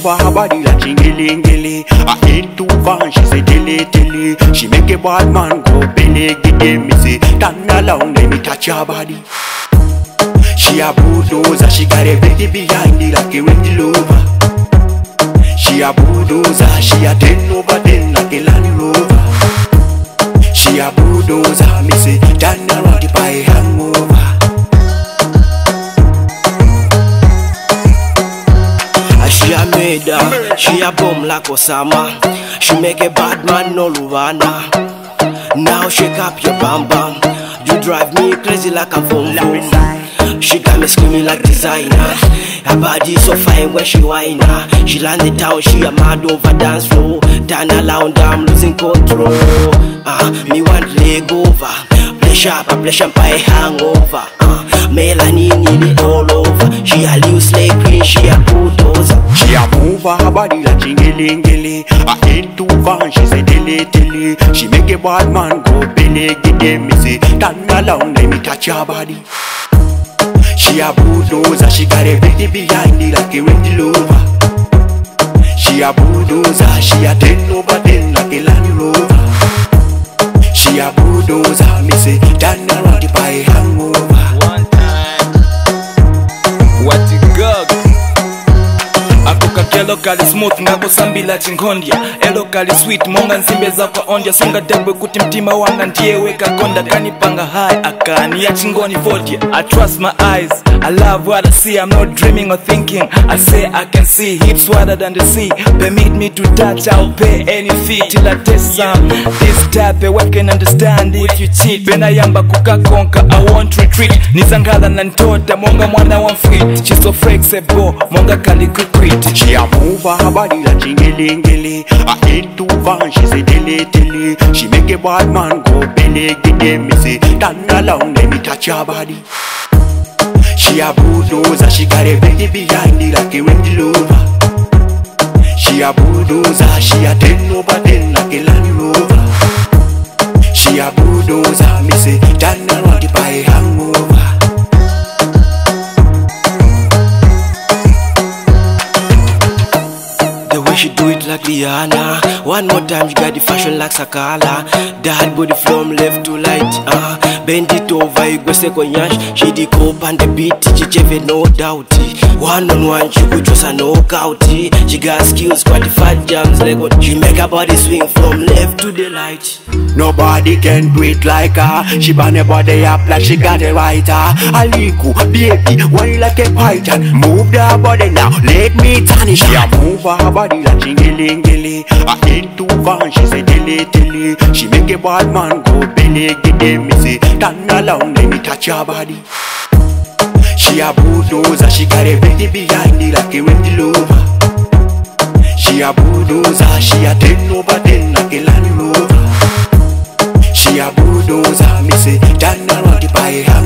her body like chingy-lingy. I ain't too far, she say dilly-dilly. She make a bad man go belly-giddy. Me say, turn around, let me touch your body. She a bulldozer, she got a baby behind it like a Range Rover. She a bulldozer, she a 10 over 10 like a Land Rover. She a bulldozer, me say, turn around the pie hangover. She a murder, she a bomb like Osama. She make a bad man no Luvana. Now shake up your bam bam. You drive me crazy like a boom boom. She got me screaming like designer. Her body so fine when she whine. She land the town, she a mad over dance floor. Turn around, I'm losing control. Me want leg over. Play champagne hangover. Melanin all over. She a loose like queen, she a bulldozer. She a move her body like chingy-lingy. I ain't too far, she say dilly-dilly. She make a bad man go belly-giddy. Me say, turn around, let me touch your body. She a bulldozer, she got a baby behind it like a Range Rover. She a bulldozer, she a 10 over 10 like a Land Rover. She a bulldozer, me say, turn around the pie hangover. One time. What you got? Ako kakelo kali smooth ngako sambila chingondia. Elo kali sweet monga nzimbe za kwa ondia. Songa debwe kuti mtima wanga ndiye weka konda. Kanipanga high akani ya chingoni vodia. I trust my eyes, I love what I see. I'm not dreaming or thinking, I say I can see. Hips wider than the sea, permit me to touch, I'll pay any fee. Till I taste some, this type of what can understand if you cheat. Bena yamba kuka konka, I won't retreat. Nizangala na ntota, monga mwana one feet. She's so flexible, monga kali quick. She a move her body like chingy-lingy. I ain't too far, she say dilly-dilly. She make a bad man go belly-giddy. Me say, turn around, let me touch your body. She a bulldozer, she got a baby behind it like a Range Rover. She a bulldozer, she a 10 over 10 like a Land Rover. She a bulldozer, me say, turn around the pie hangover. She do it like Rihanna. One more time, you got the fashion like Sakala. That body from left to right. Bend it over, you go second yash. She the cope and the beat, she cheve no doubt. One on one, she could just a knockout. She got skills, qualified jams. She make her body swing from left to the right. Nobody can do it like her. She burn her body up like she got a writer. Aliku, baby, why like a python? Move the body now, let me turn it. She a move her body like chingy-lingy. I ain't too far, she say dilly-dilly. She make a bad man go belly-giddy. Me say, turn around, let me touch your body. She a bulldozer, she got a baby behind it like a Range Rover. She a bulldozer, she a 10 over 10 like a Land Rover. She a bulldozer, me say, turn around the pie hangover.